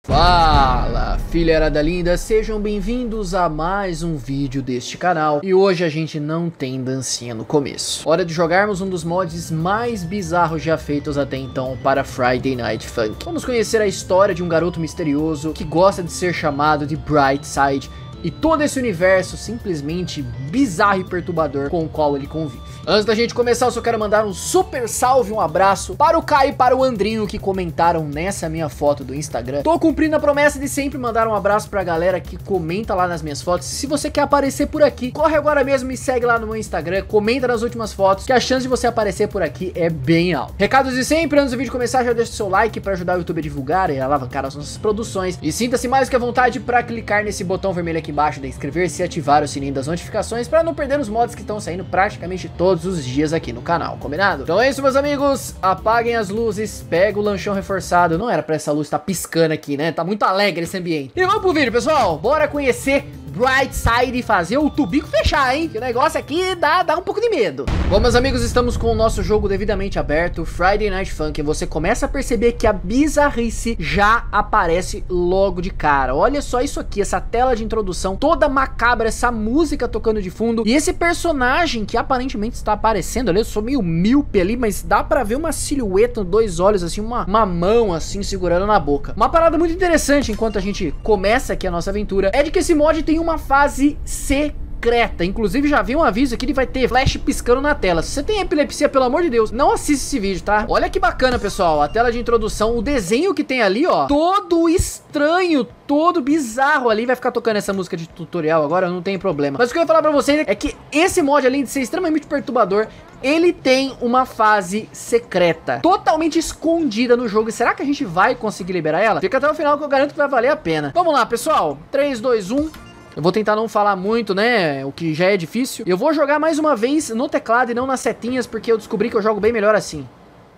Fala, filharada linda, sejam bem-vindos a mais um vídeo deste canal. E hoje a gente não tem dancinha no começo. Hora de jogarmos um dos mods mais bizarros já feitos até então para Friday Night Funkin'. Vamos conhecer a história de um garoto misterioso que gosta de ser chamado de Brightside e todo esse universo simplesmente bizarro e perturbador com o qual ele convive. Antes da gente começar, eu só quero mandar um super salve, um abraço para o Caio e para o Andrinho que comentaram nessa minha foto do Instagram. Tô cumprindo a promessa de sempre mandar um abraço pra galera que comenta lá nas minhas fotos. Se você quer aparecer por aqui, corre agora mesmo e segue lá no meu Instagram, comenta nas últimas fotos, que a chance de você aparecer por aqui é bem alta. Recados de sempre, antes do vídeo começar, já deixa o seu like para ajudar o YouTube a divulgar e alavancar as nossas produções. E sinta-se mais que à vontade para clicar nesse botão vermelho aqui embaixo de inscrever-se e ativar o sininho das notificações para não perder os mods que estão saindo praticamente todos os dias aqui no canal, combinado? Então é isso, meus amigos, apaguem as luzes, pega o lanchão reforçado. Não era pra essa luz estar piscando aqui, né? Tá muito alegre esse ambiente. E vamos pro vídeo, pessoal, bora conhecer Brightside e fazer o tubico fechar, hein? Que o negócio aqui dá um pouco de medo. Bom, meus amigos, estamos com o nosso jogo devidamente aberto, Friday Night Funkin'. Você começa a perceber que a bizarrice já aparece logo de cara. Olha só isso aqui, essa tela de introdução toda macabra, essa música tocando de fundo e esse personagem que aparentemente está aparecendo ali. Eu sou meio míope ali, mas dá pra ver uma silhueta, dois olhos assim, uma mão assim segurando na boca. Uma parada muito interessante enquanto a gente começa aqui a nossa aventura é de que esse mod tem uma fase secreta. Inclusive já vi um aviso aqui, ele vai ter flash piscando na tela. Se você tem epilepsia, pelo amor de Deus, não assista esse vídeo, tá? Olha que bacana, pessoal, a tela de introdução, o desenho que tem ali, ó, todo estranho, todo bizarro ali. Vai ficar tocando essa música de tutorial agora, não tem problema. Mas o que eu ia falar pra vocês é que esse mod, além de ser extremamente perturbador, ele tem uma fase secreta, totalmente escondida no jogo. E será que a gente vai conseguir liberar ela? Fica até o final que eu garanto que vai valer a pena. Vamos lá, pessoal, 3, 2, 1... Eu vou tentar não falar muito, né, o que já é difícil. Eu vou jogar mais uma vez no teclado e não nas setinhas, porque eu descobri que eu jogo bem melhor assim.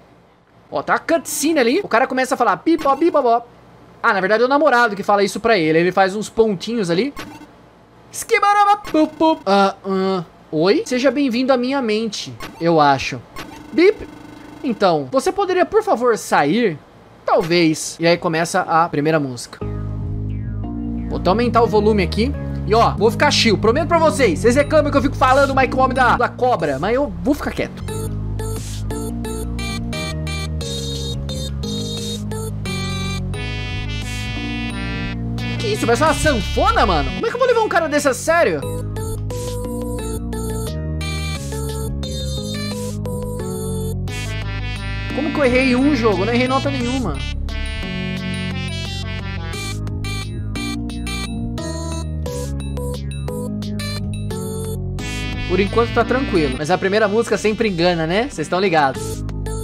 Ó, tá a cutscene ali. O cara começa a falar pipó, bibobó. Ah, na verdade é o namorado que fala isso pra ele. Ele faz uns pontinhos ali. Oi? Seja bem-vindo à minha mente, eu acho. Bip. Então, você poderia, por favor, sair? Talvez. E aí começa a primeira música. Vou até aumentar o volume aqui. E ó, vou ficar chill, prometo pra vocês. Vocês reclamam que eu fico falando mais que o homem da cobra, mas eu vou ficar quieto. Que isso, vai ser uma sanfona, mano? Como é que eu vou levar um cara desse a sério? Como que eu errei um jogo? Eu não errei nota nenhuma. Por enquanto tá tranquilo, mas a primeira música sempre engana, né? Vocês estão ligados.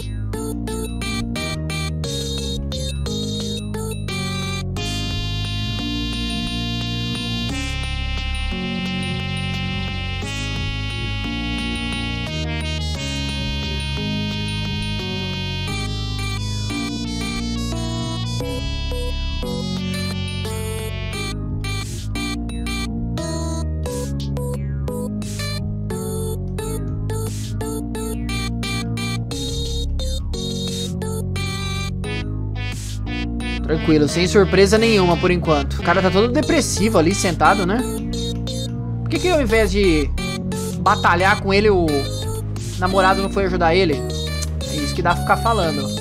Tranquilo, sem surpresa nenhuma por enquanto. O cara tá todo depressivo ali, sentado, né? Por que ao invés de batalhar com ele, o namorado não foi ajudar ele? É isso que dá pra ficar falando.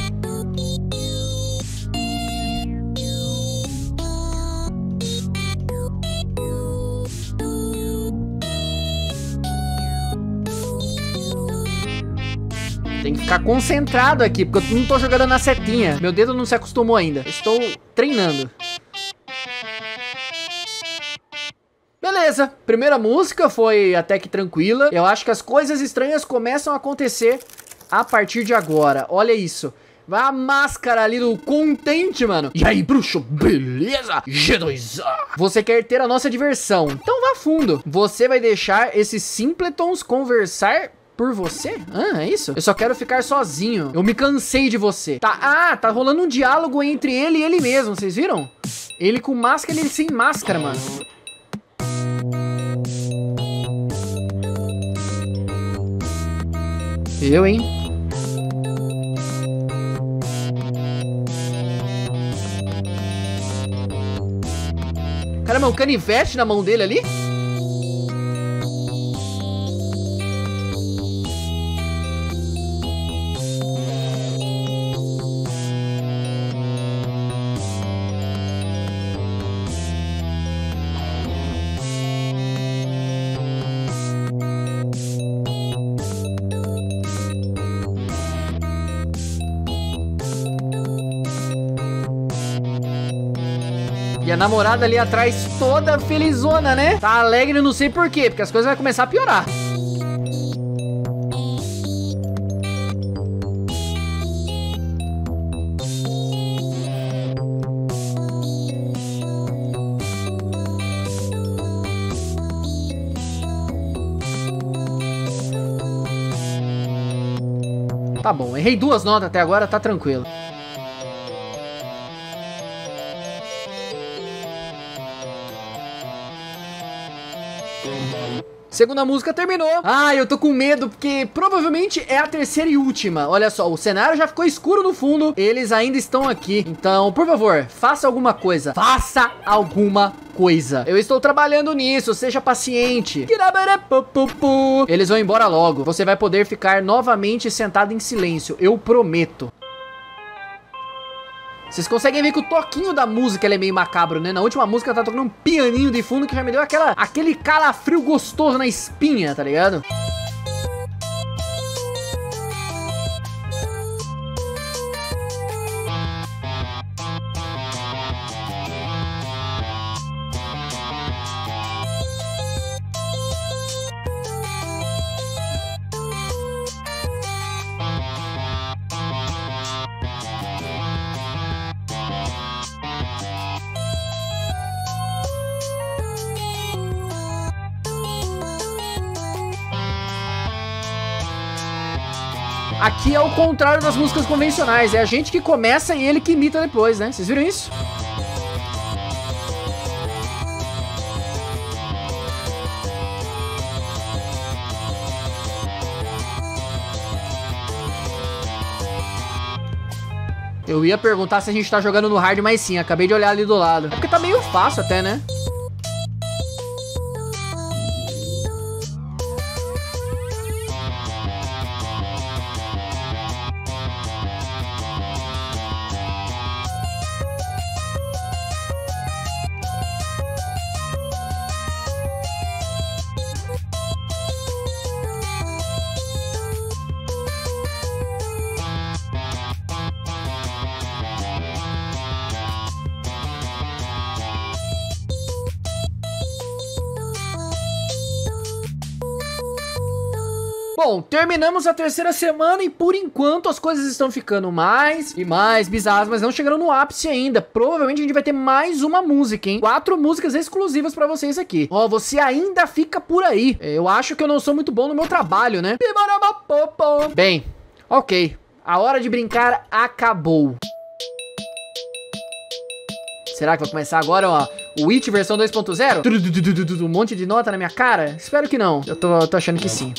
Tem que ficar concentrado aqui, porque eu não tô jogando na setinha. Meu dedo não se acostumou ainda. Estou treinando. Beleza, primeira música foi até que tranquila. Eu acho que as coisas estranhas começam a acontecer a partir de agora. Olha isso. Vai a máscara ali do contente, mano. E aí, bruxo, beleza? G2A. Você quer ter a nossa diversão, então vá fundo. Você vai deixar esses simpletons conversar por você? Ah, é isso? Eu só quero ficar sozinho. Eu me cansei de você. Tá, tá rolando um diálogo entre ele e ele mesmo, vocês viram? Ele com máscara e ele sem máscara, mano. Eu, hein? Caramba, um canivete na mão dele ali? E a namorada ali atrás toda felizona, né? Tá alegre, não sei por quê, porque as coisas vão começar a piorar. Tá bom, errei 2 notas até agora, tá tranquilo. Segunda música terminou. Ah, eu tô com medo, porque provavelmente é a terceira e última. Olha só, o cenário já ficou escuro no fundo. Eles ainda estão aqui. Então, por favor, faça alguma coisa. Faça alguma coisa. Eu estou trabalhando nisso, seja paciente. Eles vão embora logo. Você vai poder ficar novamente sentado em silêncio. Eu prometo. Vocês conseguem ver que o toquinho da música ele é meio macabro, né? Na última música tá tocando um pianinho de fundo que já me deu aquele calafrio gostoso na espinha, tá ligado? Aqui é o contrário das músicas convencionais. É a gente que começa e ele que imita depois, né? Vocês viram isso? Eu ia perguntar se a gente tá jogando no hard, mas sim, acabei de olhar ali do lado. É porque tá meio fácil até, né? Bom, terminamos a terceira semana e por enquanto as coisas estão ficando mais e mais bizarras, mas não chegando no ápice ainda. Provavelmente a gente vai ter mais uma música, hein? 4 músicas exclusivas pra vocês aqui. Ó, você ainda fica por aí. Eu acho que eu não sou muito bom no meu trabalho, né? Bem, ok. A hora de brincar acabou. Será que vai começar agora, ó, o It versão 2.0? Um monte de nota na minha cara? Espero que não. Eu tô achando que sim.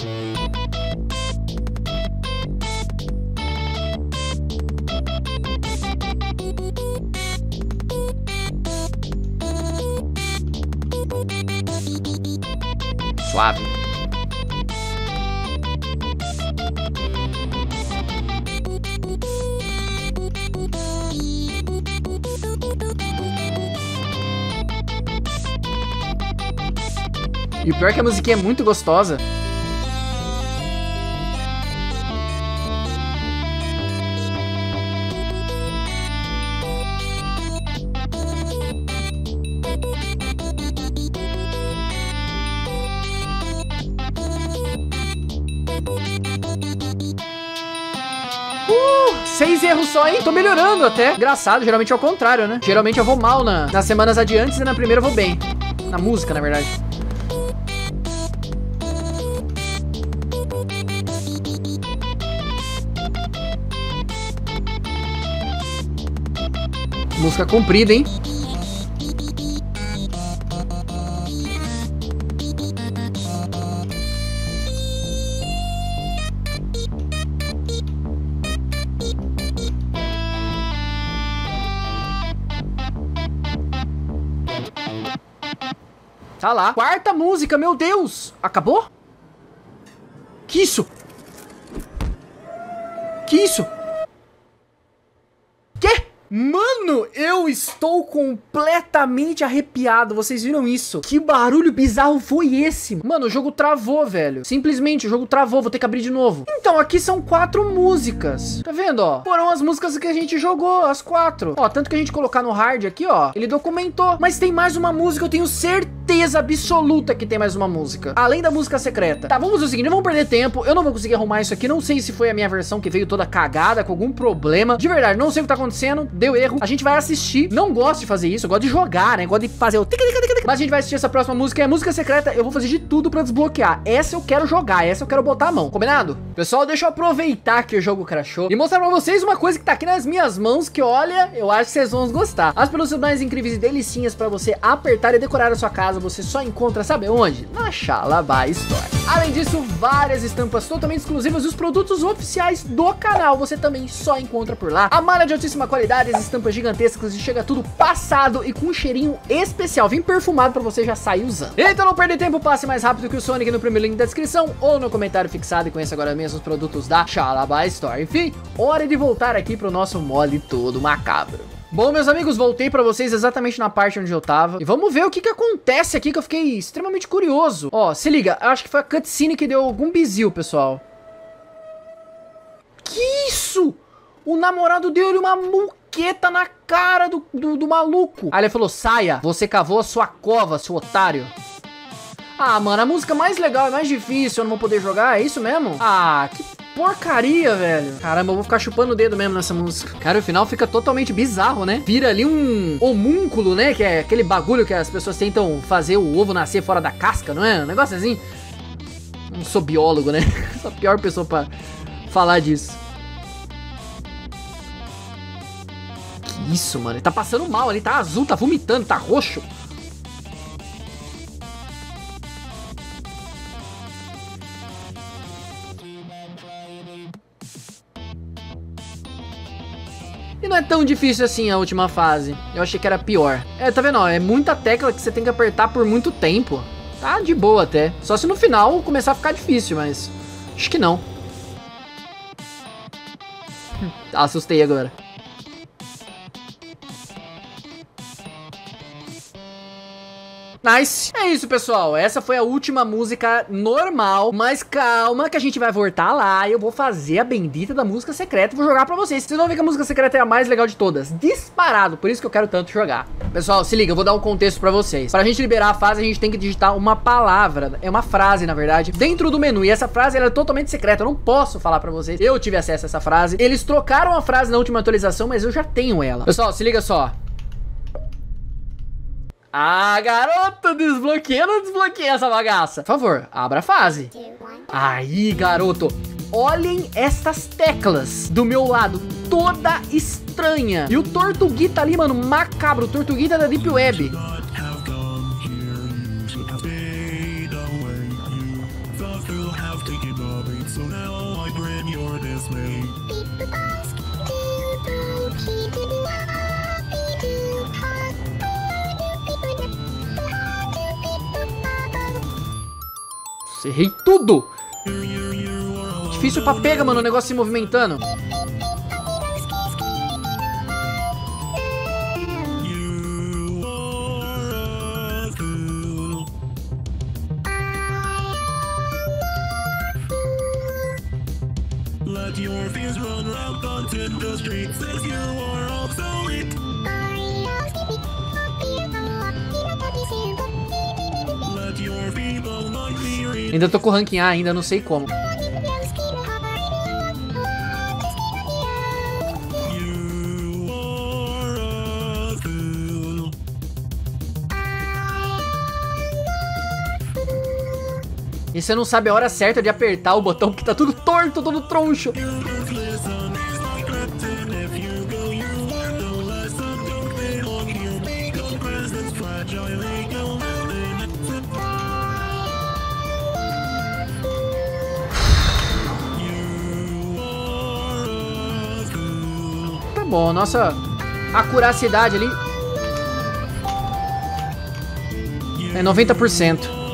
Suave. E o pior é que a musiquinha é muito gostosa. Seis erros só, hein? Tô melhorando até. Engraçado, geralmente é o contrário, né? Geralmente eu vou mal nas semanas adiantes e na primeira eu vou bem. Na música, na verdade. Música comprida, hein? tá lá. Quarta música, meu Deus. Acabou? Que isso? Que isso? Quê? Mano, eu estou completamente arrepiado. Vocês viram isso? Que barulho bizarro foi esse? Mano, o jogo travou, velho. Simplesmente, o jogo travou. Vou ter que abrir de novo. Então, aqui são 4 músicas. Tá vendo, ó? Foram as músicas que a gente jogou, as 4. Ó, tanto que a gente colocar no hard aqui, ó, ele documentou. Mas tem mais uma música, eu tenho certeza absoluta que tem mais uma música. Além da música secreta. Tá, vamos fazer o seguinte, não vamos perder tempo. Eu não vou conseguir arrumar isso aqui. Não sei se foi a minha versão que veio toda cagada, com algum problema. De verdade, não sei o que tá acontecendo. Deu erro. A gente vai assistir. Não gosto de fazer isso. Eu gosto de jogar, né? Gosto de fazer o tic-tic-tic-tic. Mas a gente vai assistir essa próxima música. É a música secreta. Eu vou fazer de tudo pra desbloquear. Essa eu quero jogar. Essa eu quero botar a mão. Combinado? Pessoal, deixa eu aproveitar que o jogo crashou e mostrar pra vocês uma coisa que tá aqui nas minhas mãos que, olha, eu acho que vocês vão gostar. As pelúcias mais incríveis e delicinhas pra você apertar e decorar a sua casa. Você só encontra, sabe onde? Na Xalabá Store. Além disso, várias estampas totalmente exclusivas e os produtos oficiais do canal. Você também só encontra por lá. A malha de altíssima qualidade, as estampas gigantescas e chega tudo passado e com um cheirinho especial. Vem perfumado pra você já sair usando. Então não perde tempo, passe mais rápido que o Sonic no primeiro link da descrição ou no comentário fixado e conheça agora mesmo os produtos da Xalabá Store. Enfim, hora de voltar aqui pro nosso mole todo macabro. Bom, meus amigos, voltei pra vocês exatamente na parte onde eu tava. E vamos ver o que que acontece aqui, que eu fiquei extremamente curioso. Ó, se liga, eu acho que foi a cutscene que deu algum bizil, pessoal. Que isso? O namorado deu-lhe uma muqueta na cara do maluco. Aí ele falou, saia, você cavou a sua cova, seu otário. Ah, mano, a música mais legal e mais difícil eu não vou poder jogar, é isso mesmo? Ah, que porcaria, velho. Caramba, eu vou ficar chupando o dedo mesmo nessa música. Cara, o final fica totalmente bizarro, né? Vira ali um homúnculo, né? Que é aquele bagulho que as pessoas tentam fazer o ovo nascer fora da casca, não é? Um negócio assim. Não sou biólogo, né? Sou a pior pessoa pra falar disso. Que isso, mano? Ele tá passando mal ali, tá azul, tá vomitando, tá roxo. E não é tão difícil assim a última fase. Eu achei que era pior. É, tá vendo? Ó, é muita tecla que você tem que apertar por muito tempo. Tá de boa até. Só se no final começar a ficar difícil, mas acho que não. Assustei agora. Nice. É isso, pessoal. Essa foi a última música normal. Mas calma que a gente vai voltar lá e eu vou fazer a bendita da música secreta e vou jogar pra vocês. Vocês vão ver que a música secreta é a mais legal de todas. Disparado. Por isso que eu quero tanto jogar. Pessoal, se liga. Eu vou dar um contexto pra vocês. Pra gente liberar a fase, a gente tem que digitar uma palavra. É uma frase, na verdade, dentro do menu. E essa frase, ela é totalmente secreta. Eu não posso falar pra vocês. Eu tive acesso a essa frase. Eles trocaram a frase na última atualização, mas eu já tenho ela. Pessoal, se liga só. Ah, garoto, desbloqueia ou não desbloqueia essa bagaça? Por favor, abra a fase. Aí, garoto, olhem estas teclas do meu lado, toda estranha. E o Tortuguita ali, mano, macabro, o Tortuguita da Deep Web. Errei tudo. Difícil pra pega, mano, o negócio se movimentando. Let your fears run rampant in the streets as you are obsolete. Let your people not be read. Ainda tô com o ranking A, ainda não sei como. E você não sabe a hora certa de apertar o botão porque tá tudo torto, todo troncho. Tá bom, nossa acuracidade ali. É 90%.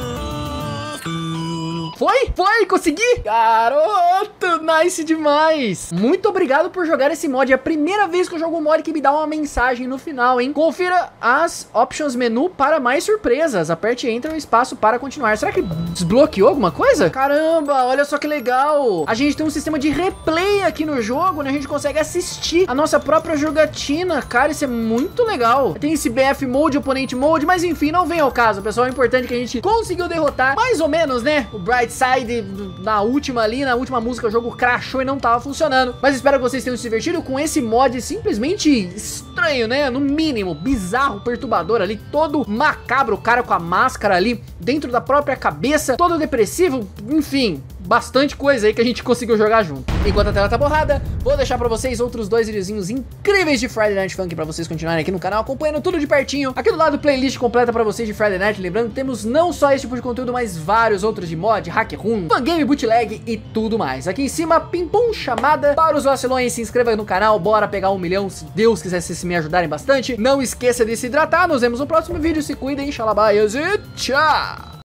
Foi, consegui! Garoto, nice demais! Muito obrigado por jogar esse mod. É a primeira vez que eu jogo um mod que me dá uma mensagem no final, hein? Confira as options menu para mais surpresas. Aperte Enter no espaço para continuar. Será que desbloqueou alguma coisa? Caramba, olha só que legal! A gente tem um sistema de replay aqui no jogo, né? A gente consegue assistir a nossa própria jogatina. Cara, isso é muito legal. Tem esse BF Mode, Opponent Mode, mas enfim, não vem ao caso, pessoal. O importante é que a gente conseguiu derrotar, mais ou menos, né? O Brightside na última música o jogo crashou e não tava funcionando. Mas espero que vocês tenham se divertido com esse mod simplesmente estranho, né? No mínimo, bizarro, perturbador ali, todo macabro, o cara com a máscara ali dentro da própria cabeça, todo depressivo, enfim... Bastante coisa aí que a gente conseguiu jogar junto. Enquanto a tela tá borrada, vou deixar pra vocês outros 2 videozinhos incríveis de Friday Night Funkin' pra vocês continuarem aqui no canal, acompanhando tudo de pertinho. Aqui do lado, playlist completa pra vocês de Friday Night. Lembrando que temos não só esse tipo de conteúdo, mas vários outros de mod, hack room, fangame, bootleg e tudo mais. Aqui em cima, pim-pum, chamada para os vacilões. Se inscreva no canal, bora pegar 1 milhão, se Deus quiser, se me ajudarem bastante. Não esqueça de se hidratar. Nos vemos no próximo vídeo. Se cuidem, xalabaias e tchau!